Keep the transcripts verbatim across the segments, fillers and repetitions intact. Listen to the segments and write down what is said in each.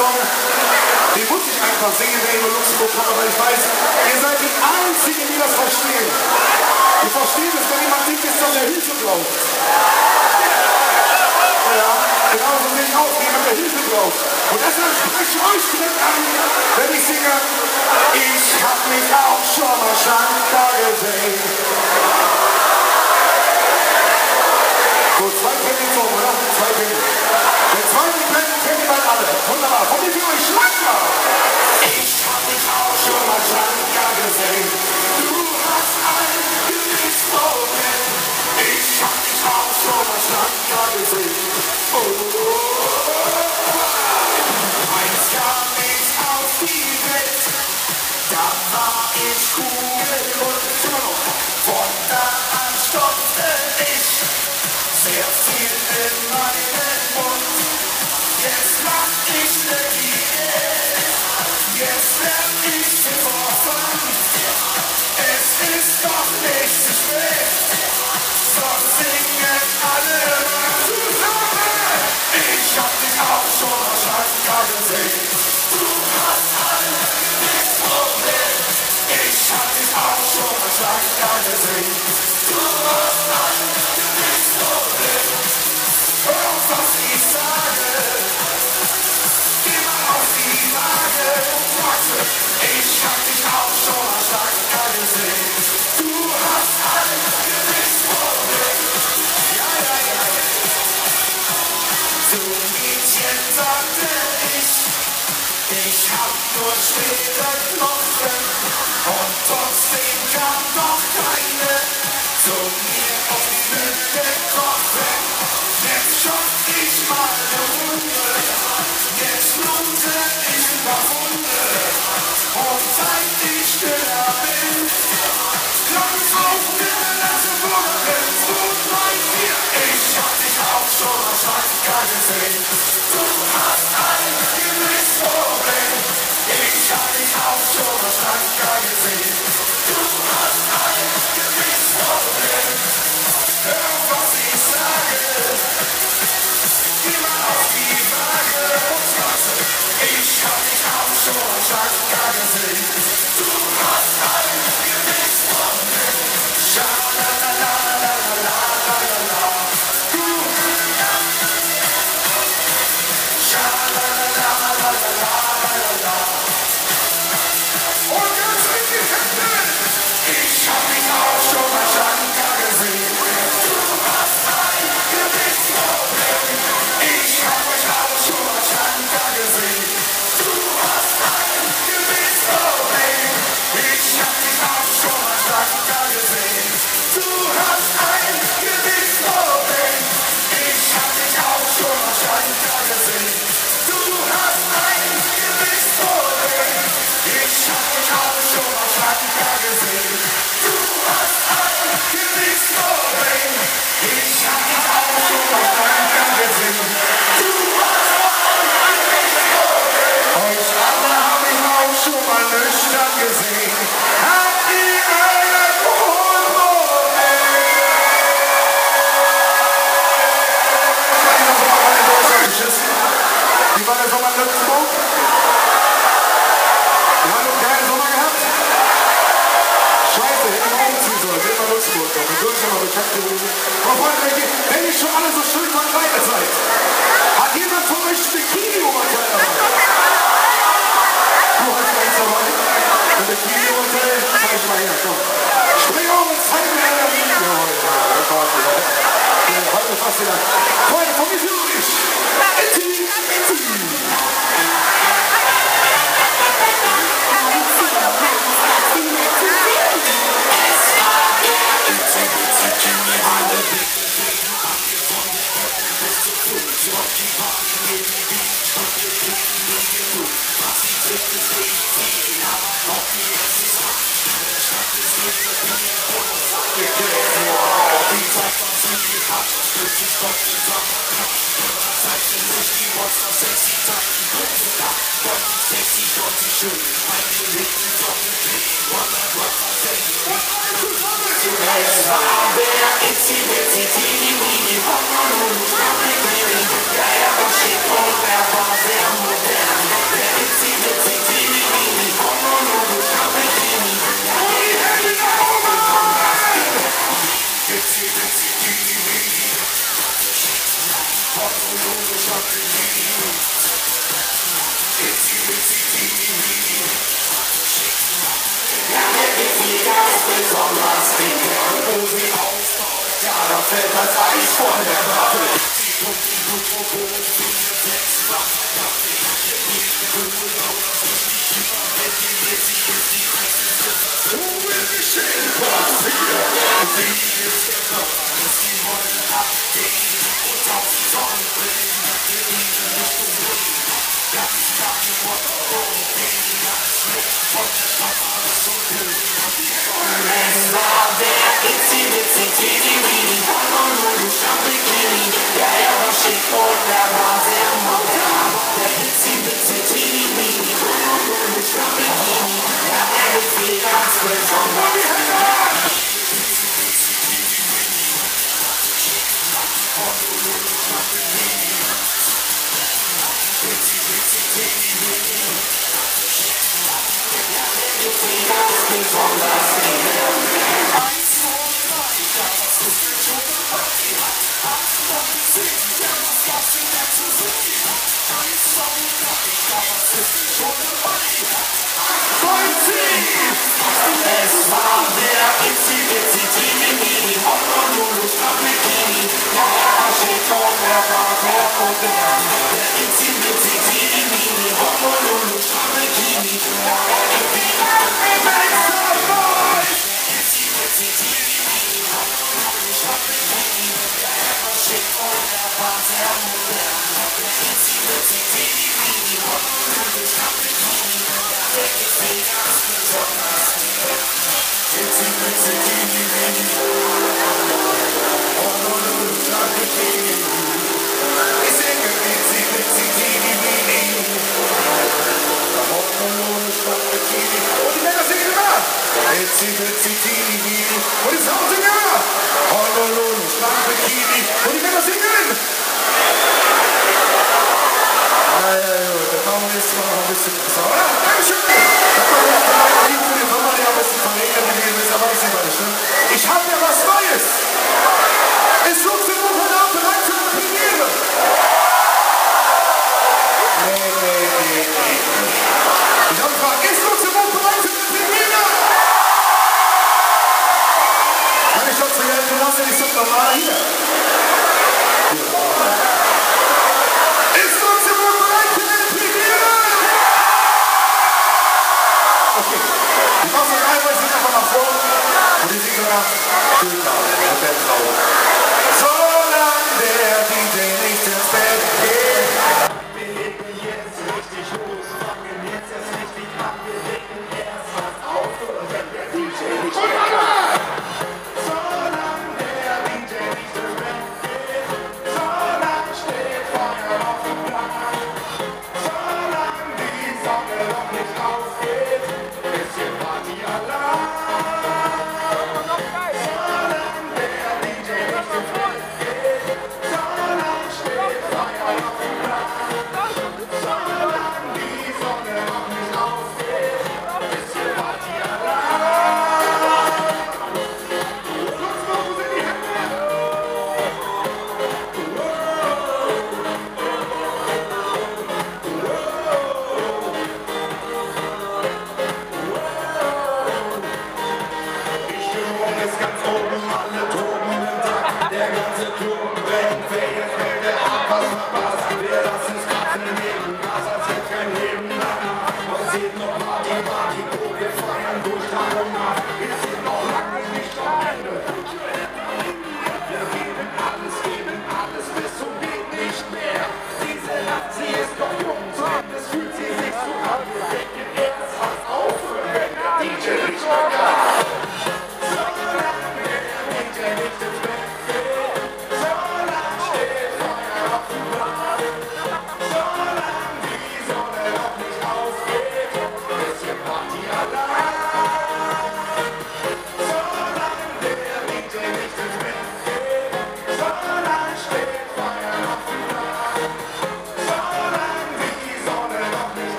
Song, den muss ich einfach singen, wenn ich über Luxemburg komme, weil ich weiß, ihr seid die Einzigen, die das verstehen. Ihr versteht es, wenn jemand singt, ist, dass er Hilfe braucht. Ja, genauso sehe ich aus, wie jemand, der Hilfe braucht. Und deshalb spreche ich euch direkt an, wenn ich singe, ich hab mich auch schon mal schlanker gesehen. So, zwei Penny vor, oder? Zwei Penny. Den zweiten Penny kennen wir alle. Wunderbar. Von mir für euch schlanker. Ich hab mich auch schon mal schlanker gesehen. Du hast ein Gewichtsproblem. Ich hab mich auch schon mal schlanker gesehen. Oh, oh, oh. Eins kam ich auf die Welt. Da war ich kugelrund. Von da an stopfte ich sehr viel in meinen Mund. Jetzt mach ich ne Diät. Jetzt werd ich vorfahren. Es ist doch nicht zu spät. Sonst singen alle mal zusammen. Ich hab dich auch schon mal schlanker gesehen. Du hast ein Gewichtsproblem. Ich hab dich auch schon mal schlanker gesehen. Du hast ein Gewichtsproblem. Hör auf, was ich sage. Geh mal auf die Waage. Warte, ich hab dich auch schon mal schlanker gesehen. Du hast ein Gewichtsproblem. Ja, ja, ja. So Mädchen sagte ich, ich hab nur schwere Knochen. Und trotzdem kam doch keine zu mir auf die Hütte krochen. Jetzt schock ich mal ne Runde, jetzt lunte ich ein paar Hunde. Und seit ich stiller bin, klopf auf ne Lasse Buckel, zwei, drei, vier. Ich hab dich auch schon mal schlanker gesehen. Du hast ein Gewichtsproblem. Ich hab dich auch schon mal schlanker gesehen. Du hast ein Gewichtsproblem. Hör auf, was ich sage. Geh mal auf die Waage und warte. Ich hab dich auch schon mal schlanker gesehen. Du hast ein Gewichtsproblem. Scha-la-la-la-la-la-la-la-la. Du. Scha-la-la-la-la-la-la-la-la. Und ganz in die Hände. Ich hab dich auch schon mal schlanker gesehen. Du hast ein Gewichtsproblem. Ich hab mich auch schon mal schlanker gesehen. Du hast ein Gewichtsproblem. Ich hab dich auch schon mal schlanker gesehen. Du hast ein Gewichtsproblem. Ich hab dich auch schon mal schlanker gesehen. Du hast ein Gewichtsproblem. Ich hab dich auch schon mal schlanker gesehen. Du hast ein Gewichtsproblem. Ich hab dich auch schon mal schlanker gesehen. Du hast ein Gewichtsproblem. Euch alle hab ich auch schon mal nüchtern gesehen. Habt ihr ein Brotproblem? Wie war der Sommer in Luxemburg? Wir haben einen geilen Sommer gehabt. Scheiße, hätte ich auch umziehen sollen. Hätte mal Luxemburg kommen. Wir würden schon mal bekannt gewesen. Aber Freunde, wenn ihr- wenn ihr schon alle so schön verkleidet seid, hat jemand von euch ein Bikini-Oberteil dabei? Du hast eins dabei? Ein Bikini-Oberteil? Zeig ich mal her, komm. Spring auf und zeig mir einer. Jawohl, das war's wieder. Ja, halt mir fast wieder. Freunde, von mir für euch. Itti, Itti. Ja, er war schick und er war sehr modern. Da fällt das Eis von der Platte. Wo will geschehen passieren? Wie ist gekommen, dass die Wollen abgehen und tausend Tonnen bringen, in diese Richtung bringen. Ganz klar die Worte und gehen als mit von der Stadt alles so gut. Es war der Itzy Witzy Teeny Weeny Honolulu Strandbikini. Ja, er war schick und er war sehr modern. Der Itzy Witzy Teeny Weeny Honolulu Strandbikini. Ja, er gefiel ganz besonders. Honolulu Strandbikini. Itzy Witzy Teeny Weeny. Ja, er gefiel ganz besonders. Es war der Itzy Witzy Teeny Weeny Honolulu Strandbikini. Ja, er war schick und er war sehr modern. Der Itzy Witzy Teeny Weeny Honolulu Strandbikini. Ja, er gefiel ganz besonders. Itzy Witzy Teeny Weeny Honolulu Strandbikini. Ja, er war schick und er war sehr modern. Der Itzy Witzy Teeny Weeny Honolulu Strandbikini. Ja, er gefiel ganz besonders. Itzy Witzy Teeny Weeny Honolulu Strandbikini. Ich singe Itzy Witzy Teeny Weeny Honolulu Strandbikini. Und die Männer singen immer. Itzy Witzy Teeny Weeny. Und die Frauen singen immer. Honolulu Strandbikini. Und die Männer singen. Ja, ja, ja, dann machen wir jetzt mal noch ein bisschen besser, oder? Dankeschön. Das war jetzt ein Lied für den Sommer, der ein bisschen verregnet gewesen ist, aber ich sehe mal nicht, ne? Ich habe ja was Neues. Ist Luxemburg heute Abend bereit für eine Premiere? Nee, nee, nee, nee. Ich habe gefragt, ist Luxemburg bereit für eine Premiere? Kann ich doch zu helfen lassen, ich sag mal hier. Ist Luxemburg bereit für eine Premiere? Okay, ich mach's euch einmal, ich singe einfach nach vor und ich singe nach schön laut und der Traum. Solange der D J nicht ins Bett geht, wir legen jetzt richtig los, fangen jetzt erst richtig an, wir legen erst was auf und wenn der D J nicht mehr kann. Solange der D J nicht ins Bett geht, solange steht Feuer auf dem Plan. Solange die Sonne noch nicht aufgeht, bisschen Party-Alarm.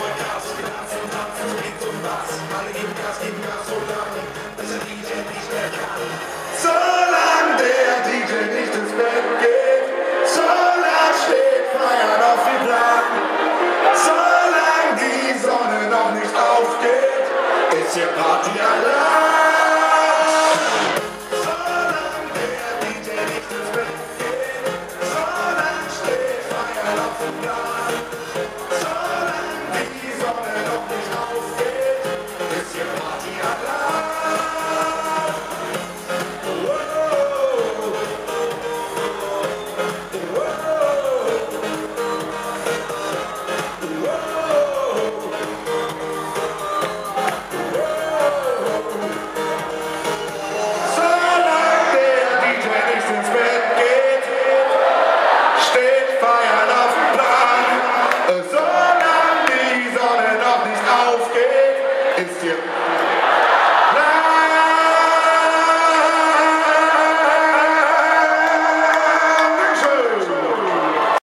Solange der D J nicht ins Bett geht, solange steht Feiern auf dem Plan. Solange die Sonne noch nicht aufgeht, ist hier Partyalarm. Solange der D J nicht ins Bett geht, solange steht Feiern auf dem Plan. Solange die Sonne noch nicht aufgeht, ist hier Partyalarm. Ist hier